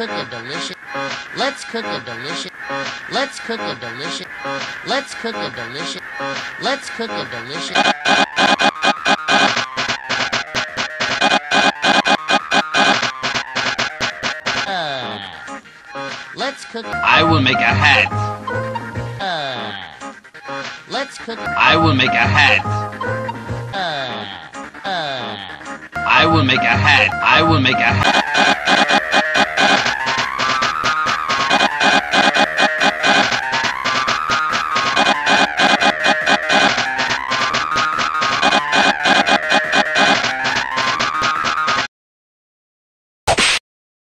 cook a delicious. Let's cook a delicious. Let's cook a delicious. Let's cook a delicious. Let's cook a delicious. Let's cook. I will make a hat. Let's cook. I will make a hat. I will make a hat. I will make a hat.